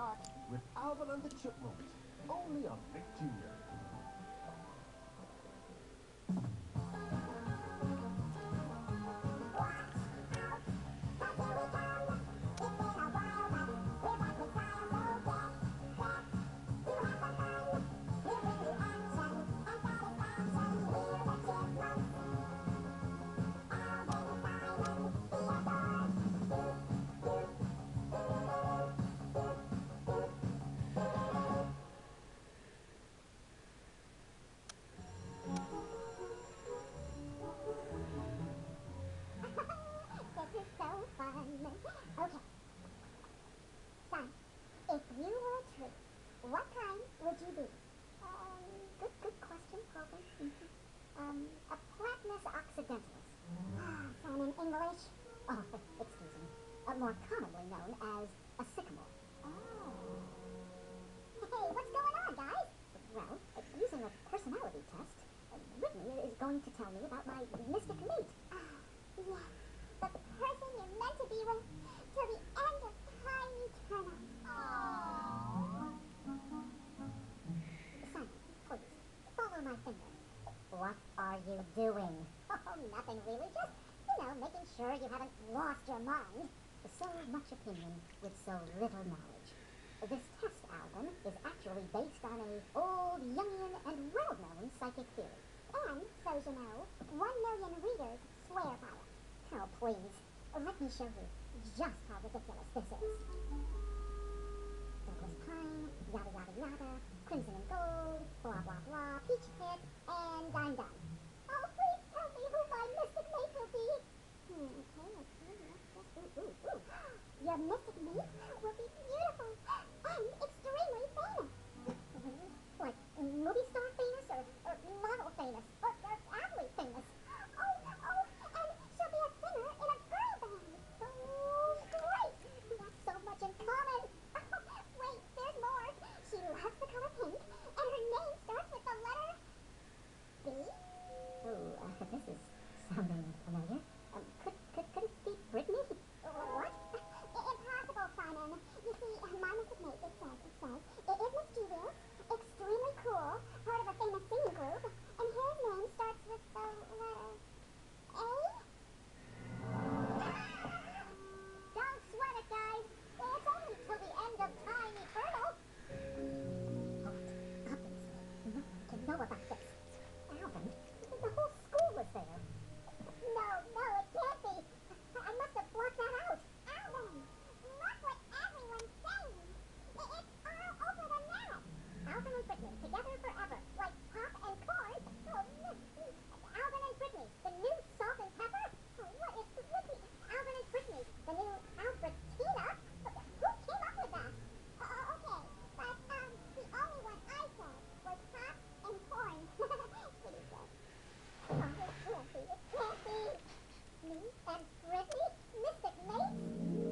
Park with Alvin and the Chipmunks, only on Nick Jr. This is so fun. Okay. Son, if you were a tree, what kind would you be? Good question, Alvin. A Platanus occidentalus. Son, in English? Oh, excuse me. More commonly known as a sycamore. Oh. Hey, what's going on, guys? Well, using a personality test, Whitney is going to tell me about my mystic mate. Yes. The person you're meant to be with till the end of time eternal. Aww. Son, please, follow my finger. What are you doing? Oh, nothing really. Just, making sure you haven't lost your mind. So much opinion with so little knowledge. This test, Alvin, is actually based on a old, Jungian, and well-known psychic theory. And, so you know, 1 million readers swear by it. Oh, please. Let me show you just how ridiculous this is. Douglas pine, yada yada yada, crimson and gold, blah blah blah, peach pit, and I'm done. Oh, please tell me who my mystic mate will be. Okay, ooh. Your mystic mate will be beautiful and extremely famous. Like movie star famous or model famous or athlete famous. Oh, and she'll be a singer in a girl band. Oh, great! We have so much in common. Wait, there's more. She loves the color pink, and her name starts with the letter B. Oh, this is sounding familiar. Could it be Brittany? What? Impossible, Simon. You see, my mystic mate, it says, it is mischievous, extremely cool, part of a famous singing group, and his name starts with the letter A? Don't sweat it, guys. It's only till the end of time eternal. Obviously, no one can know about this. Alvin, the whole school was there. No, it can't be. I must have blocked that out. Alvin, look what everyone's saying. It's all over the net. Alvin and Brittany, together forever, like pop and corn. Oh, Alvin and Brittany, the new salt and pepper? Oh, what is Brittany? Alvin and Brittany, the new Albertina? Who came up with that? Okay, but the only one I said was pop and corn. Please, oh, it can't be. It can't be. Me and Brittany? Mystic mates?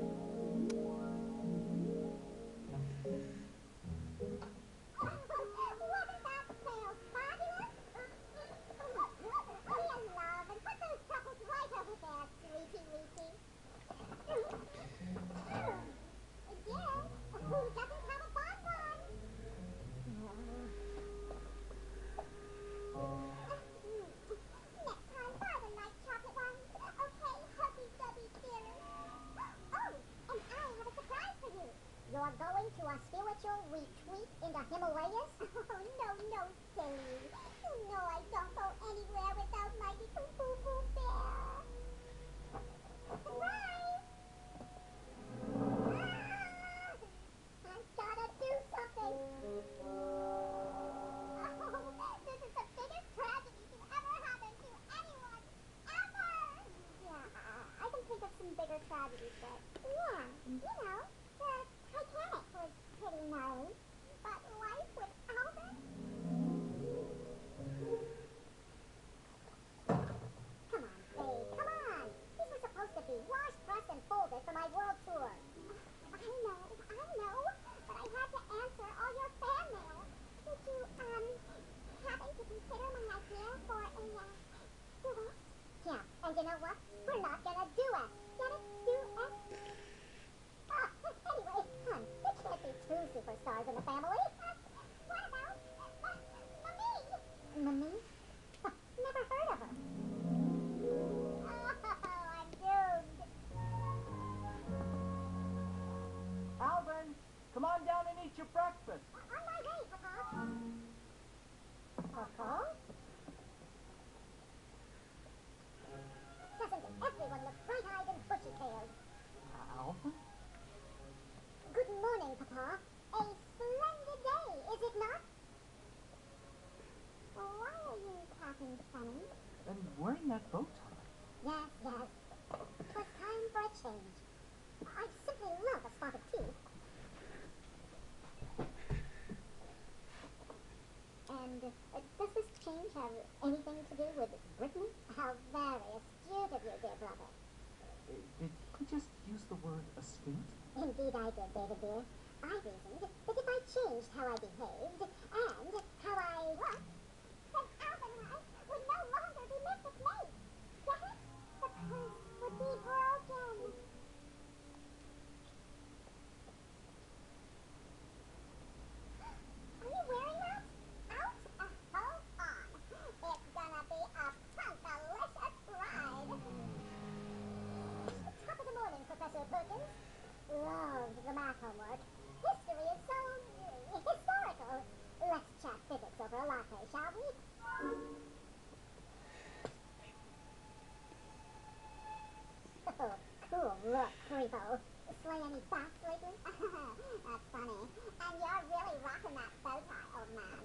Wasn't that fail fabulous? Be in love and put those troubles right over there, sweetie weetie. Again, who doesn't have a bonbon? Next time, buy the nice chocolate ones. Okay, hubby-dubby dearest. Oh, and I have a surprise for you. You're going to a spiritual retreat in the Himalayas? Oh, no, silly. You know I don't go anywhere without my little boo-boo bear. Surprise! I've gotta do something. Oh, this is the biggest tragedy to ever happen to anyone, ever! Yeah, I can think of some bigger tragedies, but yeah, the Titanic was pretty gnarly. But life with Alvin? Come on, babe, come on! These were supposed to be washed, pressed, and folded for my world tour. I know, but I had to answer all your fan mail. Would you, happen to consider my idea for a, duet? Yeah, and you know what? We're not gonna duet. Get it? Duet? Anyway, hon, it can't be too stars in the family. What about Mummy? Mummy? Never heard of her. Oh, I'm doomed. Alvin, come on down and eat your breakfast. On my way, Papa. Papa? Doesn't everyone look bright-eyed and bushy-tailed? Alvin? Good morning, Papa. A splendid day, is it not? Why are you talking funny? And wearing that bow tie. Yes, yes. 'Twas time for a change. I simply love a spot of tea. And does this change have anything to do with Brittany? How very astute of you, dear brother. Did he just use the word astute? Indeed I did, David dear. I reasoned that if I changed how I behaved and how I looked, then Alvin and I would no longer be mystic mates. Get it? The curse would be broken. Are you wearing that? Out? Hold on. It's gonna be a punkalicious ride. Top of the morning, Professor Perkins. Loved the math homework. History is so historical. Let's chat physics over a latte, shall we? Oh, cool look, creepo. Slay any bats lately? That's funny. And you're really rocking that bow tie, old man.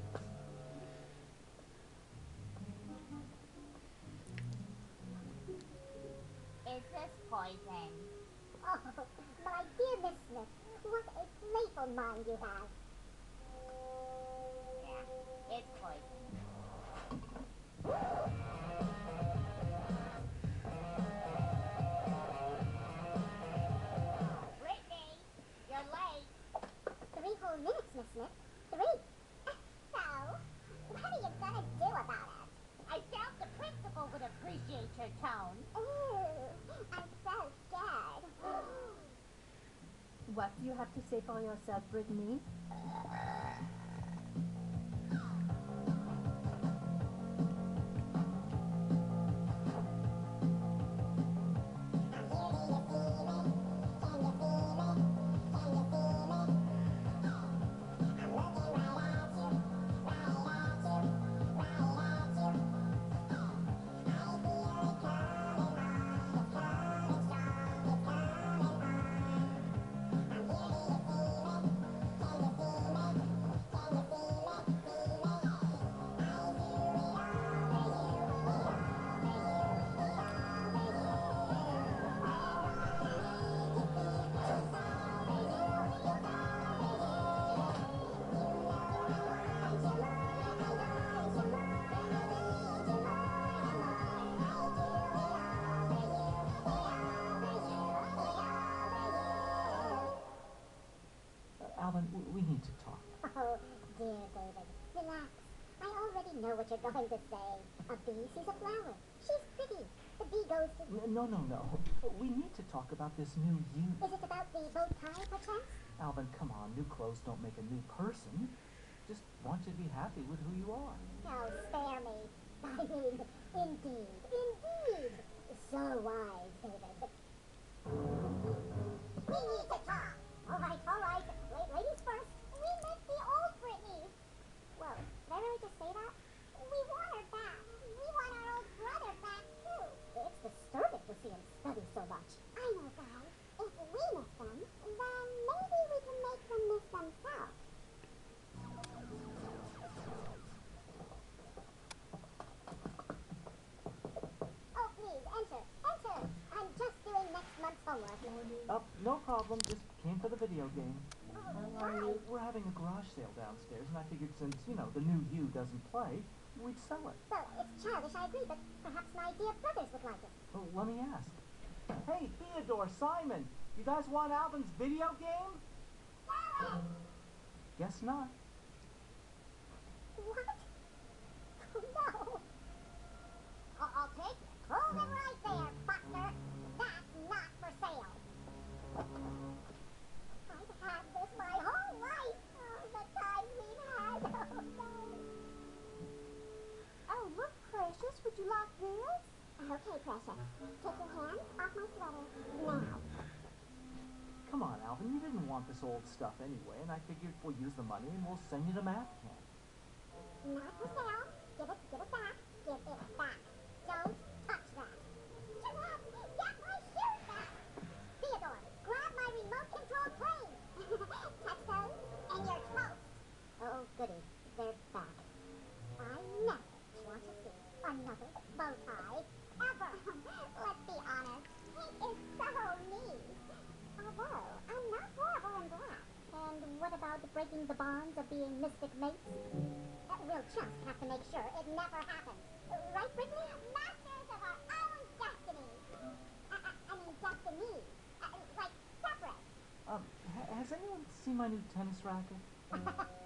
Is this poison? Oh, my dear Miss Smith, what a playful mind you have. Yeah, it's poison. Brittany, you're late. 3 whole minutes, Miss Smith. 3. So, what are you gonna do about it? I doubt the principal would appreciate your tone. Ooh, I'm so scared. What do you have to say for yourself, Brittany? Alvin, we need to talk. Oh, dear David, relax. I already know what you're going to say. A bee sees a flower. She's pretty. The bee goes to... No. We need to talk about this new you. Is it about the bow tie, perchance? Alvin, come on. New clothes don't make a new person. Just want you to be happy with who you are. Oh, spare me. I mean, indeed. So wise, David. We need to talk. All right. Ladies first. We miss the old Brittany. Whoa, did I really just say that? We want her back. We want our old brother back, too. It's disturbing to see him study so much. I know, guys. If we miss them, then maybe we can make them miss themselves. Oh, please, enter. I'm just doing next month's homework. No problem. Just came for the video game. Why? We're having a garage sale downstairs, and I figured since, the new you doesn't play, we'd sell it. Well, it's childish, I agree, but perhaps my dear brothers would like it. Well, let me ask. Hey, Theodore, Simon, you guys want Alvin's video game? Sally! Guess not. What? Oh, no. I'll take it. Hold it right there, Buster. That's not for sale. I've had this my whole life. Take your hands off my sweater. Now. Come on, Alvin, you didn't want this old stuff anyway, and I figured we'll use the money and we'll send you to math camp. Not for sale. Give it back. Give it back. Don't touch that. Jeanette, get my shoes back. Theodore, grab my remote-controlled plane. Touch those, and you're toast. Oh, goody. They're back. I never want to see another bow tie ever. Let's be honest. Pink is so neat. Although, I'm not horrible in black. And what about breaking the bonds of being mystic mates? We'll just have to make sure it never happens. Right, Brittany? Masters of our own destiny. I mean, destiny. Like, separate. Has anyone seen my new tennis racket?